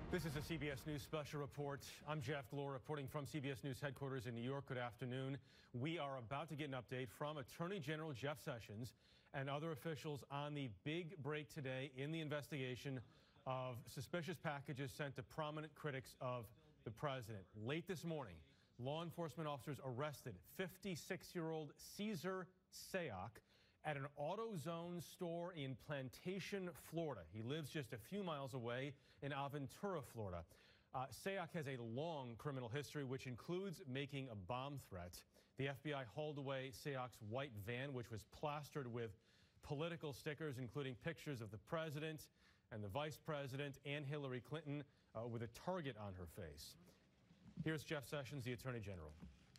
This is a CBS News special report. I'm Jeff Glor reporting from CBS News headquarters in New York. Good afternoon. We are about to get an update from Attorney General Jeff Sessions and other officials on the big break today in the investigation of suspicious packages sent to prominent critics of the president. Late this morning, law enforcement officers arrested 56-year-old Cesar Sayoc at an AutoZone store in Plantation, Florida. He lives just a few miles away in Aventura, Florida. Sayoc has a long criminal history, which includes making a bomb threat. The FBI hauled away Sayoc's white van, which was plastered with political stickers, including pictures of the president and the vice president and Hillary Clinton with a target on her face. Here's Jeff Sessions, the Attorney General.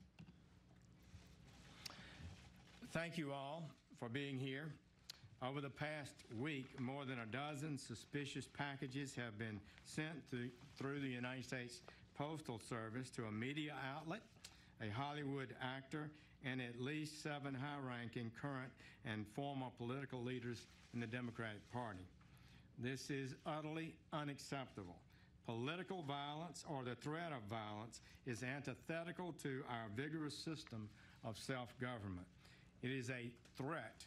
Thank you all for being here. Over the past week, more than a dozen suspicious packages have been sent through the United States Postal Service to a media outlet, a Hollywood actor, and at least 7 high-ranking current and former political leaders in the Democratic Party. This is utterly unacceptable. Political violence or the threat of violence is antithetical to our vigorous system of self-government. It is a threat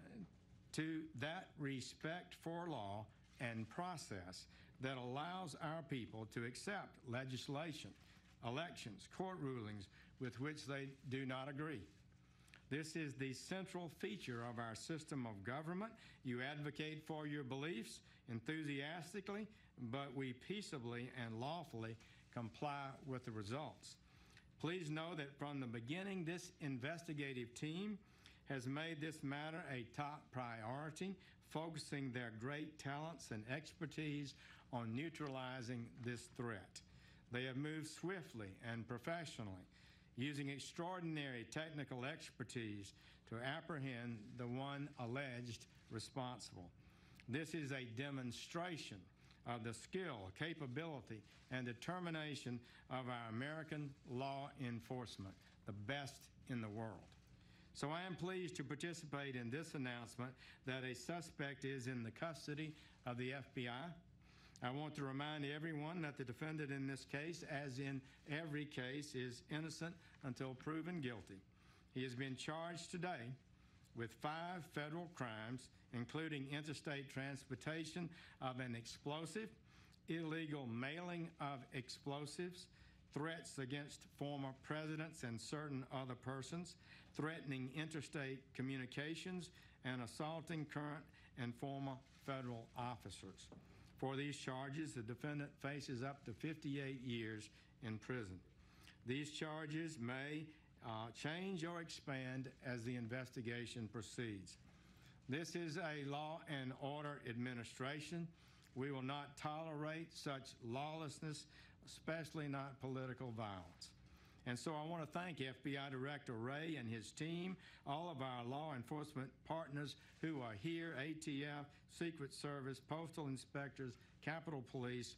to that respect for law and process that allows our people to accept legislation, elections, court rulings with which they do not agree. This is the central feature of our system of government. You advocate for your beliefs enthusiastically, but we peaceably and lawfully comply with the results. Please know that from the beginning, this investigative team has made this matter a top priority, focusing their great talents and expertise on neutralizing this threat. They have moved swiftly and professionally, using extraordinary technical expertise to apprehend the one alleged responsible. This is a demonstration of the skill, capability, and determination of our American law enforcement, the best in the world. So I am pleased to participate in this announcement that a suspect is in the custody of the FBI. I want to remind everyone that the defendant in this case, as in every case, is innocent until proven guilty. He has been charged today with 5 federal crimes, including interstate transportation of an explosive, illegal mailing of explosives, threats against former presidents and certain other persons, threatening interstate communications, and assaulting current and former federal officers. For these charges, the defendant faces up to 58 years in prison. These charges may change or expand as the investigation proceeds. This is a law and order administration. We will not tolerate such lawlessness, especially not political violence. And so I want to thank FBI Director Wray and his team, all of our law enforcement partners who are here, ATF, Secret Service, postal inspectors, Capitol Police,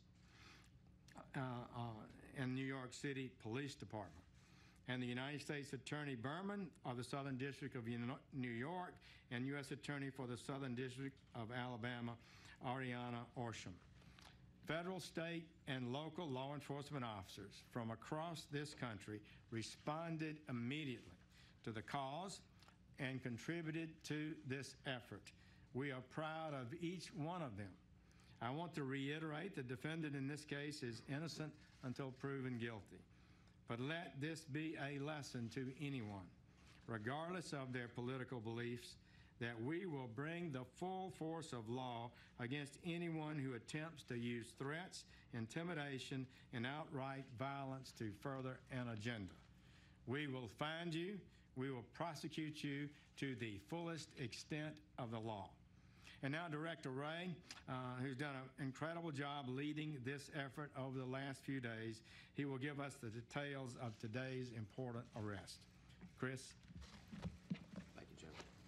and New York City Police Department, and the United States Attorney Berman of the Southern District of New York, and U.S. Attorney for the Southern District of Alabama, Ariana Orsham. Federal, state, and local law enforcement officers from across this country responded immediately to the cause and contributed to this effort. We are proud of each one of them. I want to reiterate the defendant in this case is innocent until proven guilty. But let this be a lesson to anyone, regardless of their political beliefs, that we will bring the full force of law against anyone who attempts to use threats, intimidation, and outright violence to further an agenda. We will find you, we will prosecute you to the fullest extent of the law. And now Director Wray, who's done an incredible job leading this effort over the last few days, he will give us the details of today's important arrest. Chris? Thank you, Jim.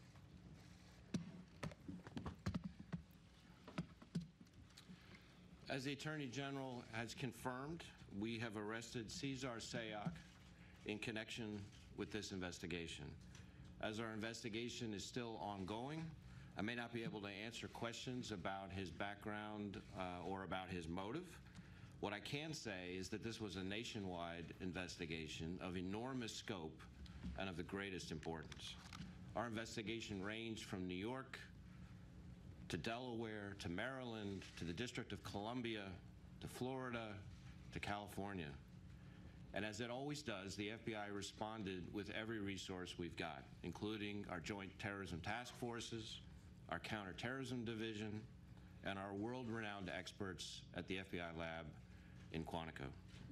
As the Attorney General has confirmed, we have arrested Cesar Sayoc in connection with this investigation. As our investigation is still ongoing, I may not be able to answer questions about his background or about his motive. What I can say is that this was a nationwide investigation of enormous scope and of the greatest importance. Our investigation ranged from New York to Delaware to Maryland to the District of Columbia to Florida to California. And as it always does, the FBI responded with every resource we've got, including our Joint Terrorism Task Forces, our Counterterrorism Division, and our world-renowned experts at the FBI lab in Quantico.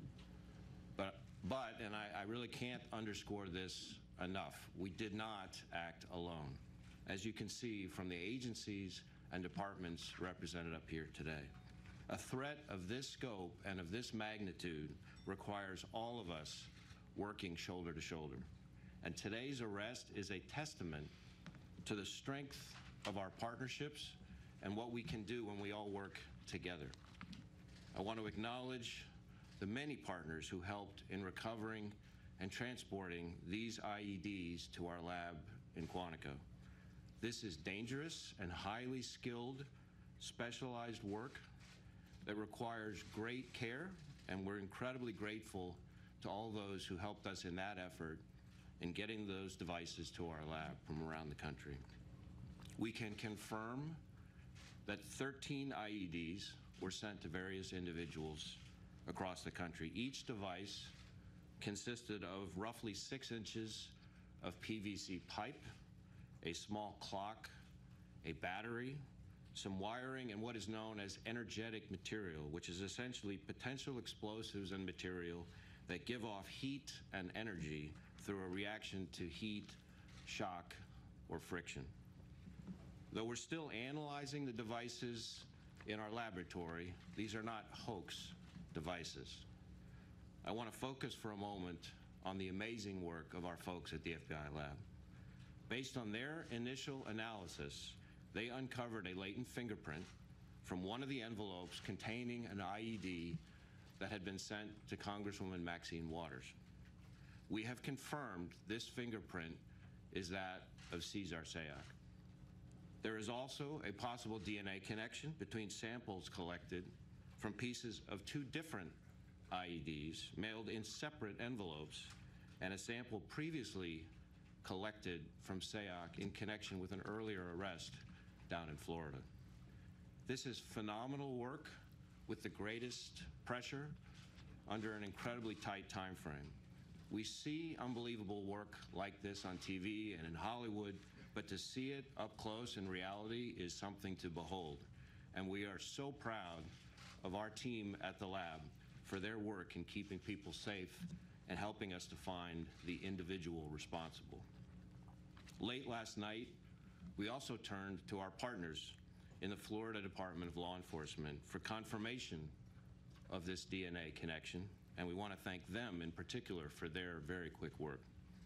But and I really can't underscore this enough, we did not act alone, as you can see from the agencies and departments represented up here today. A threat of this scope and of this magnitude requires all of us working shoulder to shoulder. And today's arrest is a testament to the strength of our partnerships and what we can do when we all work together. I want to acknowledge the many partners who helped in recovering and transporting these IEDs to our lab in Quantico. This is dangerous and highly skilled, specialized work that requires great care, and we're incredibly grateful to all those who helped us in that effort in getting those devices to our lab from around the country. We can confirm that 13 IEDs were sent to various individuals across the country. Each device consisted of roughly 6 inches of PVC pipe, a small clock, a battery, some wiring, and what is known as energetic material, which is essentially potential explosives and material that give off heat and energy through a reaction to heat, shock, or friction. Though we're still analyzing the devices in our laboratory, these are not hoax devices. I want to focus for a moment on the amazing work of our folks at the FBI lab. Based on their initial analysis, they uncovered a latent fingerprint from one of the envelopes containing an IED that had been sent to Congresswoman Maxine Waters. We have confirmed this fingerprint is that of Cesar Sayoc. There is also a possible DNA connection between samples collected from pieces of 2 different IEDs mailed in separate envelopes and a sample previously collected from Sayoc in connection with an earlier arrest down in Florida. This is phenomenal work with the greatest pressure under an incredibly tight time frame. We see unbelievable work like this on TV and in Hollywood, but to see it up close in reality is something to behold. And we are so proud of our team at the lab for their work in keeping people safe and helping us to find the individual responsible. Late last night, we also turned to our partners in the Florida Department of Law Enforcement for confirmation of this DNA connection, and we want to thank them in particular for their very quick work.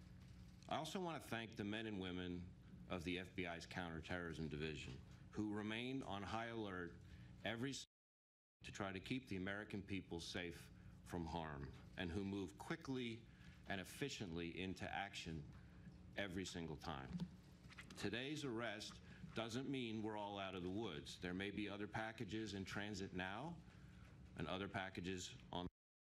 I also want to thank the men and women of the FBI's Counterterrorism Division, who remain on high alert every to try to keep the American people safe from harm, and who move quickly and efficiently into action every single time. Today's arrest doesn't mean we're all out of the woods. There may be other packages in transit now and other packages on.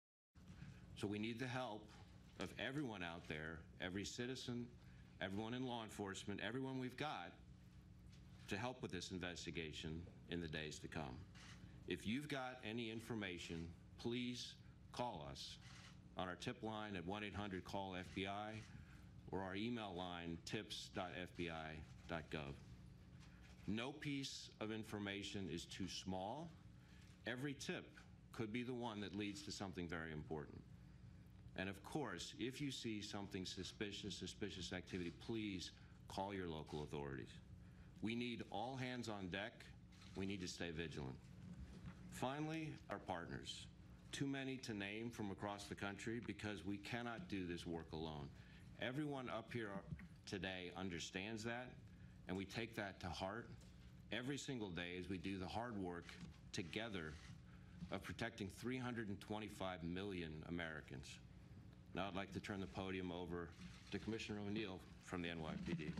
So we need the help of everyone out there, every citizen, everyone in law enforcement, everyone we've got to help with this investigation in the days to come. If you've got any information, please call us on our tip line at 1-800-CALL-FBI or our email line tips.fbi.gov. No piece of information is too small. Every tip could be the one that leads to something very important. And of course, if you see something suspicious activity, please call your local authorities. We need all hands on deck. We need to stay vigilant. Finally, our partners. Too many to name from across the country because we cannot do this work alone. Everyone up here today understands that, and we take that to heart every single day as we do the hard work together of protecting 325 million Americans. Now I'd like to turn the podium over to Commissioner O'Neill from the NYPD.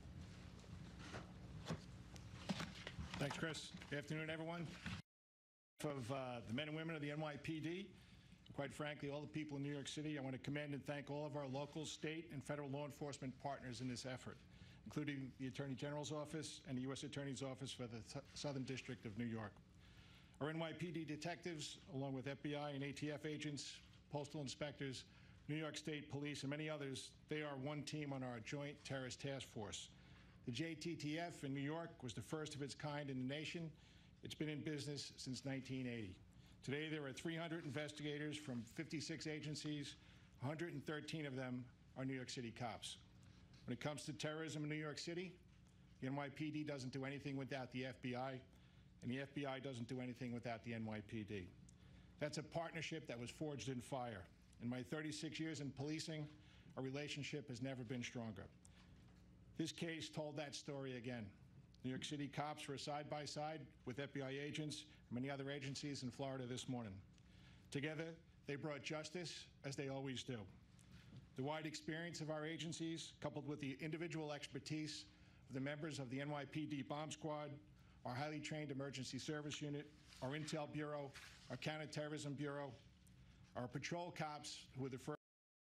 Thanks, Chris. Good afternoon, everyone. Of the men and women of the NYPD, quite frankly, all the people in New York City, I want to commend and thank all of our local, state, and federal law enforcement partners in this effort, including the Attorney General's Office and the U.S. Attorney's Office for the Southern District of New York. Our NYPD detectives, along with FBI and ATF agents, postal inspectors, New York State Police, and many others, they are one team on our Joint Terrorist Task Force. The JTTF in New York was the first of its kind in the nation. It's been in business since 1980. Today, there are 300 investigators from 56 agencies. 113 of them are New York City cops. When it comes to terrorism in New York City, the NYPD doesn't do anything without the FBI, and the FBI doesn't do anything without the NYPD. That's a partnership that was forged in fire. In my 36 years in policing, our relationship has never been stronger. This case told that story again. New York City cops were side by side with FBI agents and many other agencies in Florida this morning. Together, they brought justice, as they always do. The wide experience of our agencies, coupled with the individual expertise of the members of the NYPD Bomb Squad, our highly trained emergency service unit, our Intel Bureau, our Counterterrorism Bureau, our patrol cops, who were the first,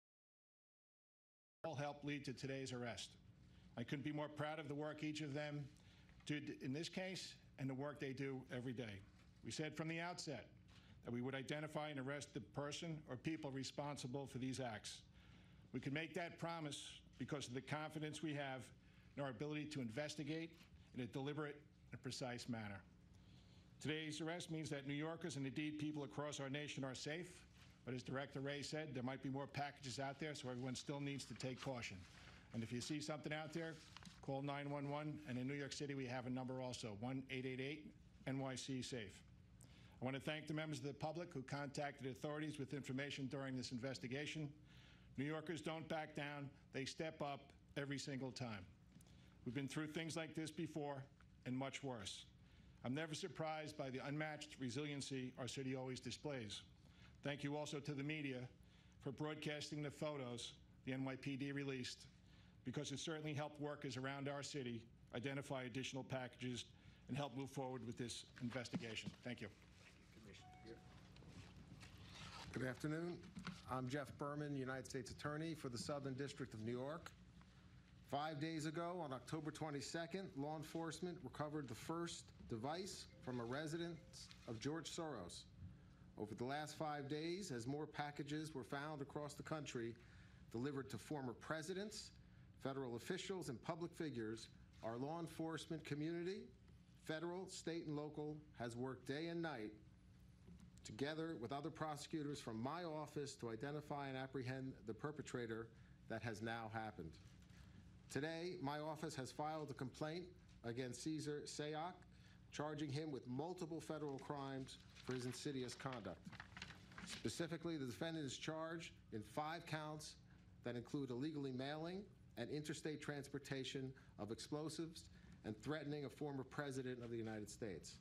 all helped lead to today's arrest. I couldn't be more proud of the work each of them did in this case and the work they do every day. We said from the outset that we would identify and arrest the person or people responsible for these acts. We could make that promise because of the confidence we have in our ability to investigate in a deliberate and precise manner. Today's arrest means that New Yorkers and indeed people across our nation are safe, but as Director Wray said, there might be more packages out there, so everyone still needs to take caution. And if you see something out there, call 911, and in New York City we have a number also, 1-888-NYC-SAFE. I want to thank the members of the public who contacted authorities with information during this investigation. New Yorkers don't back down, they step up every single time. We've been through things like this before, and much worse. I'm never surprised by the unmatched resiliency our city always displays. Thank you also to the media for broadcasting the photos the NYPD released, because it certainly helped workers around our city identify additional packages and help move forward with this investigation. Thank you. Good afternoon. I'm Jeff Berman, United States Attorney for the Southern District of New York. 5 days ago, on October 22nd, law enforcement recovered the first device from a residence of George Soros. Over the last 5 days, as more packages were found across the country delivered to former presidents, federal officials, and public figures, our law enforcement community, federal, state, and local, has worked day and night together with other prosecutors from my office to identify and apprehend the perpetrator that has now happened. Today, my office has filed a complaint against Cesar Sayoc, charging him with multiple federal crimes for his insidious conduct. Specifically, the defendant is charged in 5 counts that include illegally mailing and interstate transportation of explosives and threatening a former president of the United States.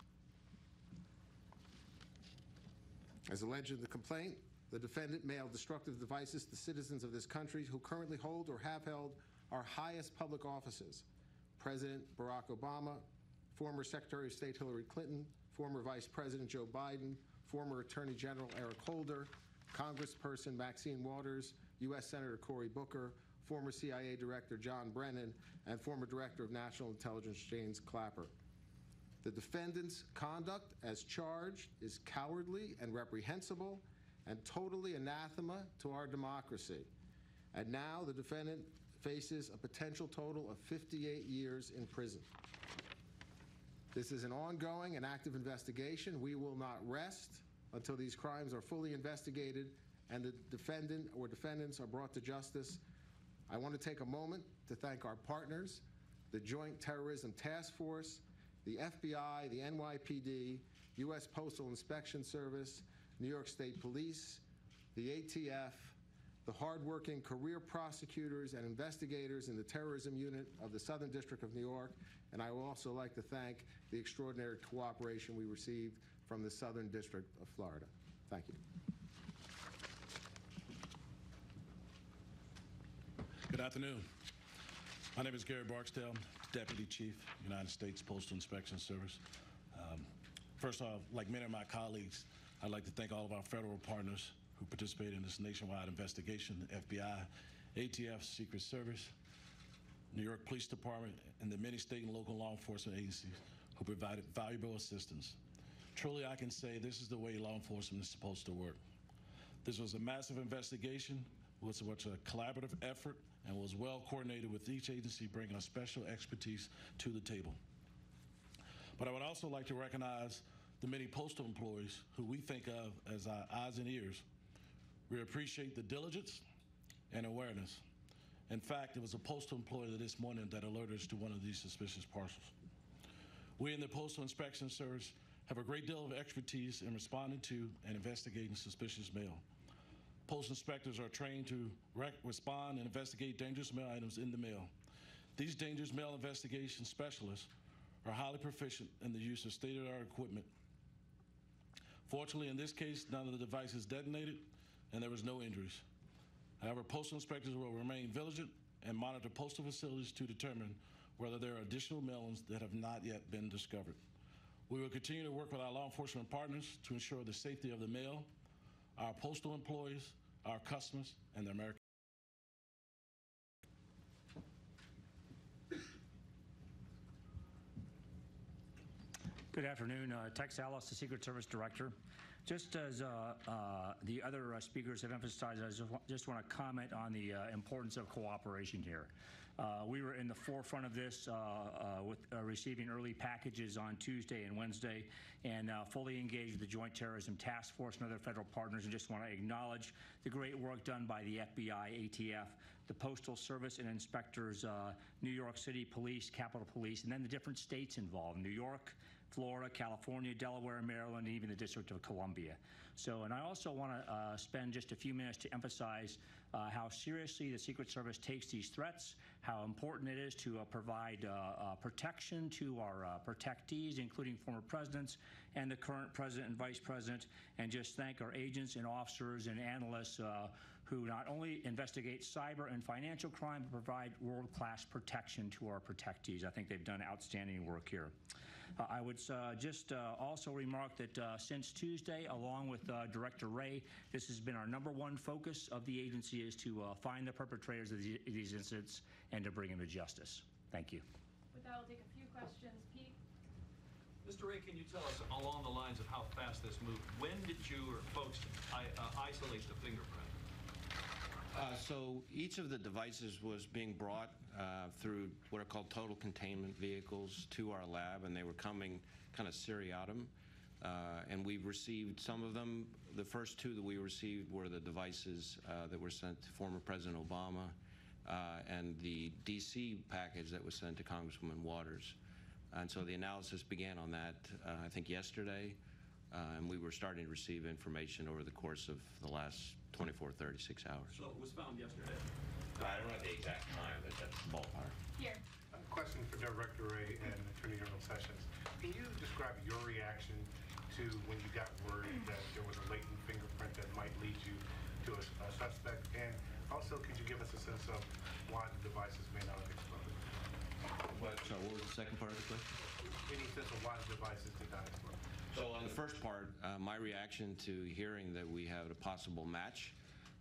As alleged in the complaint, the defendant mailed destructive devices to citizens of this country who currently hold or have held our highest public offices: President Barack Obama, former Secretary of State Hillary Clinton, former Vice President Joe Biden, former Attorney General Eric Holder, Congressperson Maxine Waters, U.S. Senator Cory Booker, former CIA Director John Brennan, and former Director of National Intelligence James Clapper. The defendant's conduct as charged is cowardly and reprehensible and totally anathema to our democracy. And now the defendant faces a potential total of 58 years in prison. This is an ongoing and active investigation. We will not rest until these crimes are fully investigated and the defendant or defendants are brought to justice. I want to take a moment to thank our partners, the Joint Terrorism Task Force, the FBI, the NYPD, U.S. Postal Inspection Service, New York State Police, the ATF, the hardworking career prosecutors and investigators in the terrorism unit of the Southern District of New York, and I would also like to thank the extraordinary cooperation we received from the Southern District of Florida. Thank you. Good afternoon. My name is Gary Barksdale, Deputy Chief, United States Postal Inspection Service. First off, like many of my colleagues, I'd like to thank all of our federal partners who participated in this nationwide investigation, the FBI, ATF, Secret Service, New York Police Department, and the many state and local law enforcement agencies who provided valuable assistance. Truly, I can say this is the way law enforcement is supposed to work. This was a massive investigation, was a collaborative effort, and was well coordinated with each agency bringing a special expertise to the table. But I would also like to recognize the many postal employees who we think of as our eyes and ears. We appreciate the diligence and awareness. In fact, it was a postal employee this morning that alerted us to one of these suspicious parcels. We in the Postal Inspection Service have a great deal of expertise in responding to and investigating suspicious mail. Postal inspectors are trained to respond and investigate dangerous mail items in the mail. These dangerous mail investigation specialists are highly proficient in the use of state-of-the-art equipment. Fortunately, in this case, none of the devices detonated, and there was no injuries. However, postal inspectors will remain vigilant and monitor postal facilities to determine whether there are additional mailings that have not yet been discovered. We will continue to work with our law enforcement partners to ensure the safety of the mail, our postal employees, our customers, and the American. Good afternoon. Tex Ellis, the Secret Service Director. Just as the other speakers have emphasized, I just want to comment on the importance of cooperation here. We were in the forefront of this with receiving early packages on Tuesday and Wednesday, and fully engaged with the Joint Terrorism Task Force and other federal partners, and just want to acknowledge the great work done by the FBI, ATF, the Postal Service and inspectors, New York City Police, Capitol Police, and then the different states involved, New York, Florida, California, Delaware, Maryland, and even the District of Columbia. So, and I also want to spend just a few minutes to emphasize how seriously the Secret Service takes these threats, how important it is to provide protection to our protectees, including former presidents and the current president and vice president, and just thank our agents and officers and analysts who not only investigate cyber and financial crime, but provide world-class protection to our protectees. I think they've done outstanding work here. I would just also remark that since Tuesday, along with Director Wray, this has been our #1 focus of the agency, is to find the perpetrators of these incidents and to bring them to justice. Thank you. With that, I'll take a few questions. Pete? Mr. Wray, can you tell us along the lines of how fast this moved, when did you or folks isolate the fingerprint? So each of the devices was being brought through what are called total containment vehicles to our lab, and they were coming kind of seriatim. And we received some of them. The first two that we received were the devices that were sent to former President Obama and the D.C. package that was sent to Congresswoman Waters. And so the analysis began on that, I think, yesterday. And we were starting to receive information over the course of the last 24, 36 hours. So it was found yesterday? I don't know the exact time, but that's the ballpark. Here. A question for Director Wray and Attorney General Sessions. Can you describe your reaction to when you got word that there was a latent fingerprint that might lead you to a suspect? And also, could you give us a sense of why the devices may not have exploded? So what was the second part of the question? Any sense of why the devices did not explode? So on the first part, my reaction to hearing that we had a possible match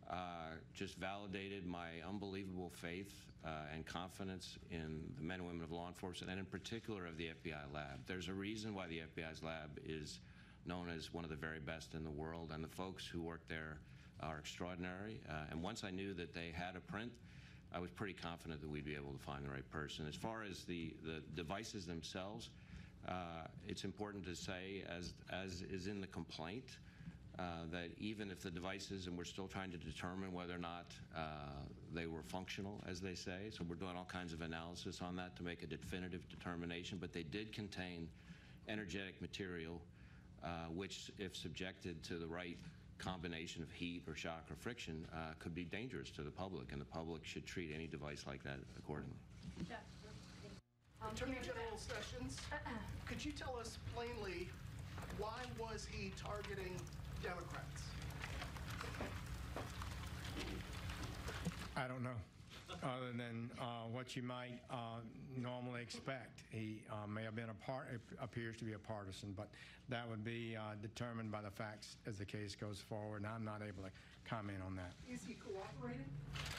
just validated my unbelievable faith and confidence in the men and women of law enforcement, and in particular of the FBI lab. There's a reason why the FBI's lab is known as one of the very best in the world, and the folks who work there are extraordinary. And once I knew that they had a print, I was pretty confident that we'd be able to find the right person. As far as the devices themselves, it's important to say, as is in the complaint, that even if the devices, and we're still trying to determine whether or not they were functional, as they say, so we're doing all kinds of analysis on that to make a definitive determination, but they did contain energetic material, which, if subjected to the right combination of heat or shock or friction, could be dangerous to the public, and the public should treat any device like that accordingly. Jeff. Attorney General Sessions, could you tell us plainly, why was he targeting Democrats? I don't know. other than what you might normally expect. He may have been appears to be a partisan, but that would be determined by the facts as the case goes forward, and I'm not able to comment on that. Is he cooperating?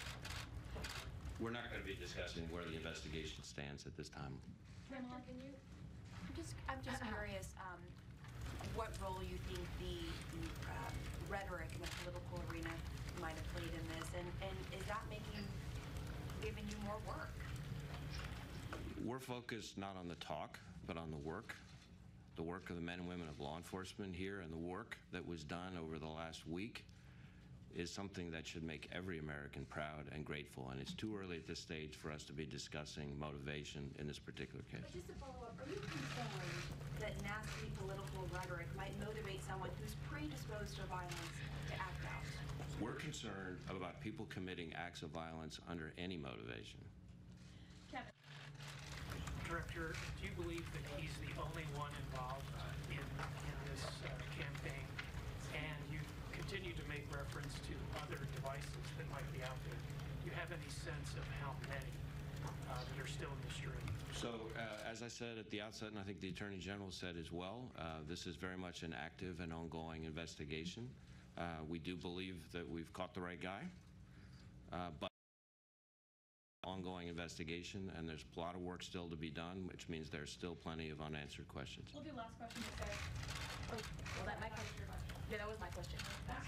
We're not going to be discussing where the investigation stands at this time. Pamela, can you? I'm just curious what role you think the rhetoric in the political arena might have played in this, and is that giving you more work? We're focused not on the talk, but on the work of the men and women of law enforcement here, and the work that was done over the last week is something that should make every American proud and grateful. And it's too early at this stage for us to be discussing motivation in this particular case. But just to follow up, are you concerned that nasty political rhetoric might motivate someone who's predisposed to violence to act out? We're concerned about people committing acts of violence under any motivation. Kevin. Director, do you believe that he's the only one involved in this campaign? And you continue to make reference to other devices that might be out there. Do you have any sense of how many that are still in the stream? So, as I said at the outset, and I think the Attorney General said as well, this is very much an active and ongoing investigation. We do believe that we've caught the right guy, but ongoing investigation, and there's a lot of work still to be done, which means there's still plenty of unanswered questions. We'll do last question to Sarah. Oh, well, that might be your question. Yeah, that was my question.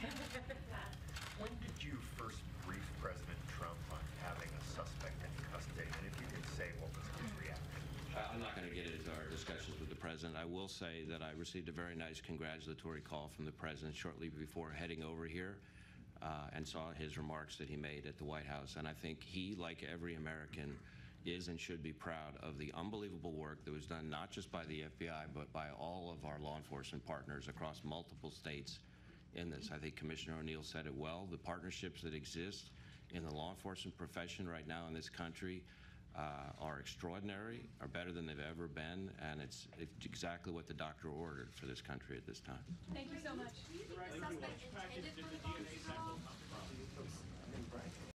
When did you first brief President Trump on having a suspect in custody? And if you could say what was his reaction? I'm not going to get into our discussions with the President. I will say that I received a very nice congratulatory call from the President shortly before heading over here and saw his remarks that he made at the White House. And I think he, like every American, is and should be proud of the unbelievable work that was done not just by the FBI, but by all of our law enforcement partners across multiple states in this. I think Commissioner O'Neill said it well. The partnerships that exist in the law enforcement profession right now in this country are extraordinary, are better than they've ever been, and it's exactly what the doctor ordered for this country at this time. Thank you so much. Do you think the suspect intended for the bomb?